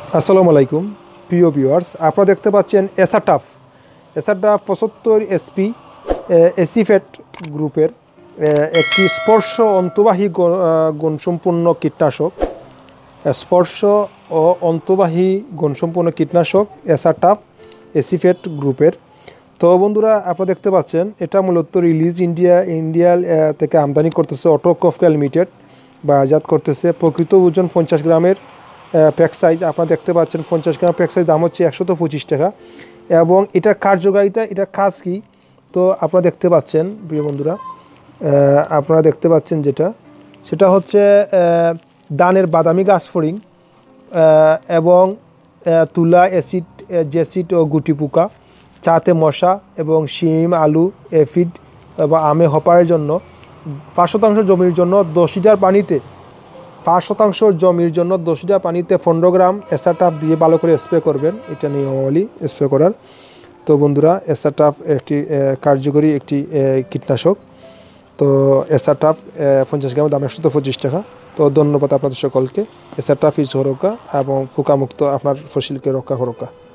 আসসালামু আলাইকুম প্রিয় ভিউয়ার্স, আপনারা দেখতে পাচ্ছেন এসাটাফ 75 এসপি এসিফেট গ্রুপের একটি স্পর্শ অন্তবাহী গুণসম্পন্ন কীটনাশক। স্পর্শ ও অন্তবাহী গুণসম্পন্ন কীটনাশক এসাটাফ এসিফেট গ্রুপের। তো বন্ধুরা, আপনারা দেখতে পাচ্ছেন এটা মূলত রিলিজ ইন্ডিয়া থেকে আমদানি করতেছে অটোকফকা লিমিটেড, বাজাত করতেছে। প্রকৃত ওজন 50 গ্রামের প্যাক সাইজ। আপনারা দেখতে পাচ্ছেন 50 গ্রাম প্যাক সাইজ দাম হচ্ছে 125 টাকা। এবং এটার কার্যকারিতা, এটার কাজ কী, তো আপনারা দেখতে পাচ্ছেন প্রিয় বন্ধুরা, আপনারা দেখতে পাচ্ছেন সেটা হচ্ছে ধানের বাদামি গাছ ফড়িং এবং তুলা অ্যাসিড, জেসিড ও গুটি পোকা, চাতে মশা এবং শিম, আলু, এফিড বা আমে হপারের জন্য 5% জমির জন্য 10 লিটার পানিতে 5% জমির জন্য 10 লিটার পানিতে 15 গ্রাম এসাটাফ দিয়ে ভালো করে স্প্রে করবেন। এটা নিয়মাবলী স্প্রে করার। তো বন্ধুরা, এসাটাফ একটি কার্যকরী একটি কীটনাশক। তো এসাটাফ 50 গ্রামের দাম 125 টাকা। তো ধন্যবাদ আপনাদের সকলকে। এসাটাফ ইজ সুরক্ষা এবং পোকামুক্ত আপনার ফসলকে রক্ষা করুক।